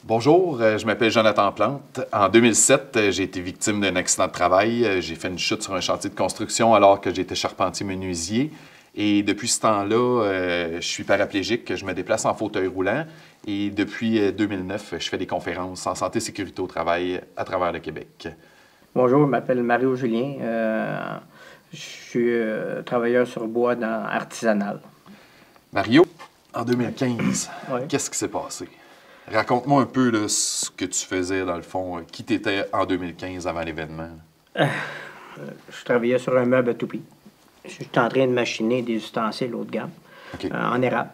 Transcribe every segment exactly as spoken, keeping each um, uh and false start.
Bonjour, euh, je m'appelle Jonathan Plante. En deux mille sept, euh, j'ai été victime d'un accident de travail. Euh, J'ai fait une chute sur un chantier de construction alors que j'étais charpentier-menuisier. Et depuis ce temps-là, euh, je suis paraplégique, je me déplace en fauteuil roulant. Et depuis euh, deux mille neuf, je fais des conférences en santé et sécurité au travail à travers le Québec. Bonjour, je m'appelle Mario Julien. Euh, je suis euh, travailleur sur bois dans artisanal. Mario, en deux mille quinze, Oui. qu'est-ce qui s'est passé? Raconte-moi un peu là, ce que tu faisais dans le fond, euh, qui t'étais en deux mille quinze avant l'événement. Je travaillais sur un meuble à toupie. Je suis en train de machiner des ustensiles haut de gamme OK. euh, en érable.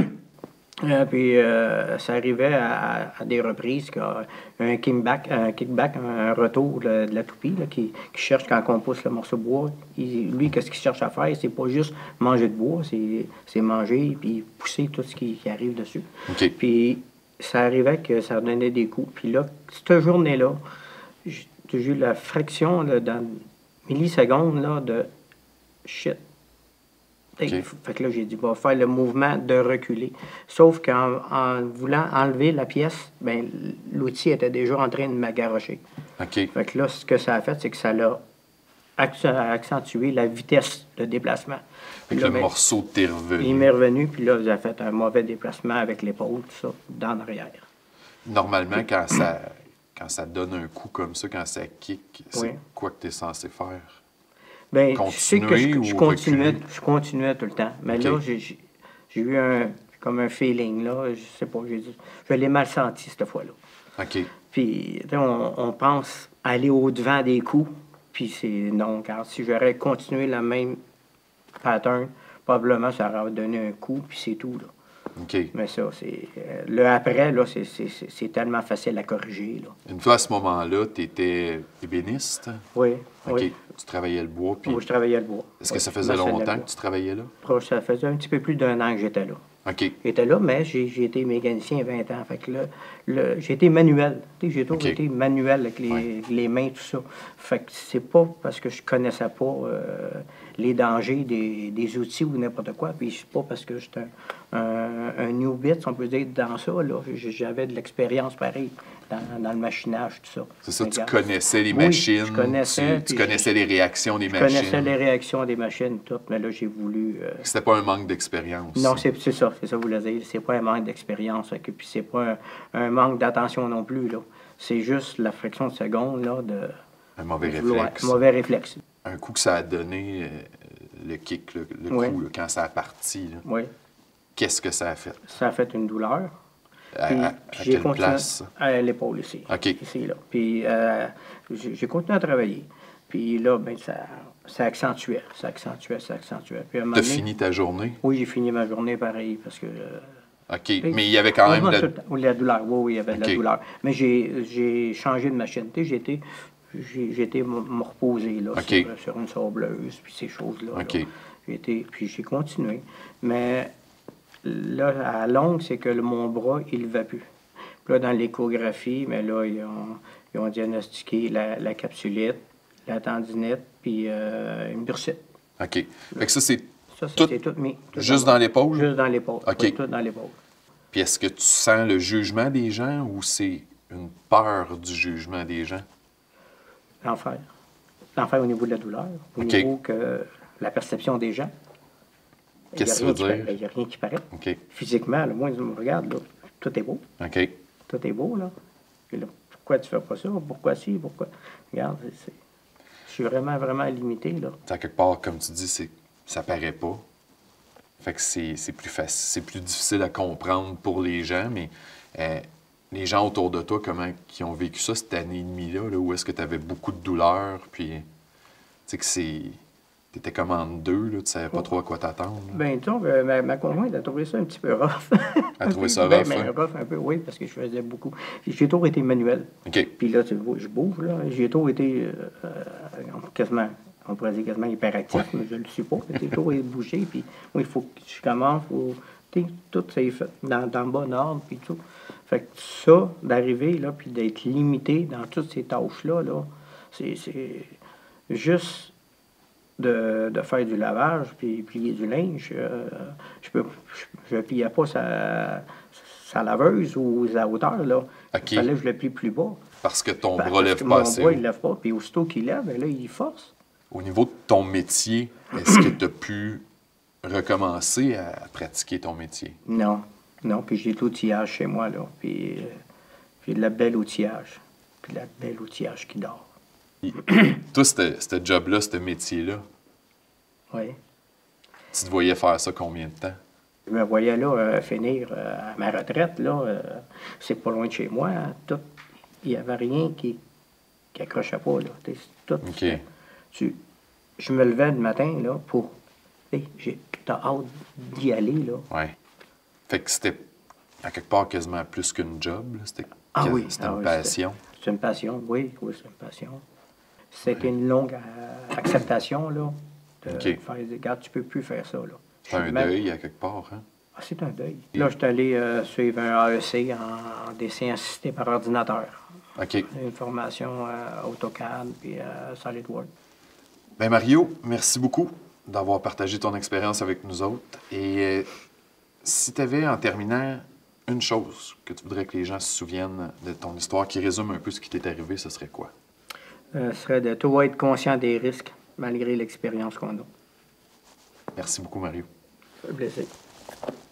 Euh, puis euh, ça arrivait à, à des reprises qu'il y a un kickback, un, kickback, un retour de, de la toupie là, qui, qui cherche quand on pousse le morceau de bois. Il- lui, qu'est-ce qu'il cherche à faire? C'est pas juste manger de bois, c'est c'est manger puis pousser tout ce qui, qui arrive dessus. OK. Puis ça arrivait que ça donnait des coups. Puis là, cette journée-là, j'ai j'ai eu la fraction là, dans millisecondes là, de shit. OK. Fait que là, j'ai dit, va faire le mouvement de reculer. Sauf qu'en en voulant enlever la pièce, ben, l'outil était déjà en train de m'agarocher. OK. Fait que là, ce que ça a fait, c'est que ça l'a acc- accentué la vitesse de déplacement. Fait Puis que là, le ben, morceau t'est il revenu. m'est revenu, puis là, j'ai fait un mauvais déplacement avec l'épaule, tout ça, dans l'arrière. Normalement, quand ça, quand ça donne un coup comme ça, quand ça kick, c'est Oui. quoi que tu es censé faire? Ben, je sais que Continuer je, ou je continuais, reculer? je continuais tout le temps. Mais OK. là, j'ai j'ai- j'ai eu un, comme un feeling, là. Je sais pas, j'ai dit, je l'ai mal senti cette fois-là. OK. Puis, tu sais, on, on pense aller au-devant des coups, puis c'est non, car si j'aurais continué la même pattern, probablement ça aurait donné un coup, puis c'est tout, là. OK. Mais ça, c'est. euh, le après, là, c'est- c'est c'est- c'est tellement facile à corriger, là. Une fois à ce moment-là, tu étais ébéniste? Oui, OK. oui. Tu travaillais le bois, puis Moi, je travaillais le bois. est-ce Oui, que ça je faisait maçonnais le longtemps bois. que tu travaillais là? Proche, ça faisait un petit peu plus d'un an que j'étais là. OK. J'étais là, mais j'ai j'ai été mécanicien vingt ans. Fait que là, le- j'ai été manuel. Tu sais, j'ai toujours OK. été manuel avec les, Ouais. les mains, tout ça. Fait que c'est pas parce que je connaissais pas euh, les dangers des, des outils ou n'importe quoi. Puis c'est pas parce que j'étais un, un, un newbie, si on peut dire, dans ça. Là. J- J'avais de l'expérience pareil dans, dans le machinage, tout ça. C'est ça, tu Regarde. connaissais les Oui, machines, je connaissais, tu, tu puis connaissais les réactions des Je machines. connaissais les réactions des machines, tout, mais là, j'ai voulu. euh, C'était pas un manque d'expérience. non, c'est c'est ça, c'est ça que vous voulez dire. C'est pas un manque d'expérience, fait que puis c'est pas un, un manque d'attention non plus, là. C'est juste la fraction de seconde, là, de Un mauvais de vouloir- réflexe. mauvais réflexe. Un coup que ça a donné, euh, le kick, le, le Oui. coup, là, quand ça a parti, là, Oui, qu'est-ce que ça a fait? ça a fait une douleur. À, Puis, à- à puis j'ai quelle continué place? à l'épaule ici. OK. Ici, là. Puis euh, j'ai j'ai continué à travailler. Puis là, ben, ça, ça accentuait, ça accentuait, ça accentuait. Puis à un moment T'as donné- fini ta journée? Oui, j'ai fini ma journée pareil, parce que... euh, OK. Mais il y avait quand même Oui, de la... tout le temps. Oui, la douleur. Oui, oui, il y avait de OK. la douleur. Mais j'ai j'ai changé de machine. Tu sais, j'ai été, j'ai j'ai été me me reposer là, OK. sur, sur une sableuse, puis ces choses-là. là. OK. J'ai été, puis j'ai continué. Mais là, à longue, c'est que le- mon bras, il ne va plus. Puis là, dans l'échographie, mais là, ils ont, ils ont diagnostiqué la, la capsulite, la tendinite, puis euh, une bursite. OK. Fait que ça, c'est Ça, tout c'était tout mis. tout juste dans- dans l'épaule? Juste dans l'épaule. OK. Oui, tout dans l'épaule. Puis est-ce que tu sens le jugement des gens ou c'est une peur du jugement des gens? L'enfer. L'enfer au niveau de la douleur, au OK. niveau que la perception des gens. Il y a Qu'est-ce que rien ça veut qui dire? paraît. Il n'y a rien qui paraît. OK. Physiquement, là, moi, je me regarde, là, tout est beau. OK. Tout est beau, là. Puis là, pourquoi tu fais pas ça? Pourquoi ci? Pourquoi? Regarde, c'est- c'est- je suis vraiment, vraiment limité, là. À quelque part, comme tu dis, c'est ça paraît pas. Fait que c'est c'est plus facile, c'est plus difficile à comprendre pour les gens, mais euh, les gens autour de toi, comment qui ont vécu ça cette année et demie-là, là, où est-ce que tu avais beaucoup de douleur, puis tu sais que c'est. T'étais comme en deux, là, tu savais pas trop à quoi t'attendre. là. Ben, disons que ma, ma conjointe a trouvé ça un petit peu rough. Elle a trouvé ça Ben, rough, ben, hein? rough un peu, oui, parce que je faisais beaucoup. J'ai toujours été manuel. OK. Puis là, tu vois, je bouge, là. J'ai toujours été euh, euh, quasiment, on pourrait dire quasiment hyperactif, mais je ne le suis pas. J'ai toujours bougé, puis moi, il faut que je commence, faut, tu sais, tout c'est fait dans, dans le bon ordre, puis tout. Fait que ça, d'arriver, là, puis d'être limité dans toutes ces tâches-là, là, c'est c'est juste de, de faire du lavage, puis plier du linge. euh, je peux, je, je pliais pas sa, sa laveuse ou à hauteur, là. OK. Il fallait que je le plie plus bas. Parce que ton Ben, bras parce lève que pas mon assez bras, haut. il lève pas. Puis aussitôt qu'il lève, ben là, il force. Au niveau de ton métier, est-ce que tu as pu recommencer à pratiquer ton métier? Non. Non, puis j'ai de l'outillage chez moi, là. Puis euh, j'ai de la belle outillage. Puis de la belle outillage qui dort. Et toi, ce ce job-là, ce métier-là, Oui. tu te voyais faire ça combien de temps? Je me voyais là euh, finir euh, à ma retraite, là. euh, c'est pas loin de chez moi. Hein, tout. Il n'y avait rien qui, qui accrochait pas, là. T'sais, tout, OK. tu, je me levais le matin, là, pour... Hey, j'ai t'as hâte d'y aller, là. Ouais. Fait que c'était, à quelque part, quasiment plus qu'une job. là. C'était Ah quas- oui. c'était ah une oui, passion. C'est c'est une passion, oui. Oui, c'est une passion. C'était une longue euh, acceptation, là. De OK. faire, regarde, tu peux plus faire ça, là. C'est un Je mets- deuil, à quelque part. Hein? Ah, c'est un deuil. Là, je suis allé euh, suivre un A E C en, en dessin assisté par ordinateur. OK. Une formation euh, AutoCAD puis euh, SolidWorks. Ben Mario, merci beaucoup d'avoir partagé ton expérience avec nous autres. Et euh, si tu avais, en terminant, une chose que tu voudrais que les gens se souviennent de ton histoire, qui résume un peu ce qui t'est arrivé, ce serait quoi? Euh, ce serait de toujours être conscient des risques malgré l'expérience qu'on a. Merci beaucoup, Mario. Ça fait plaisir.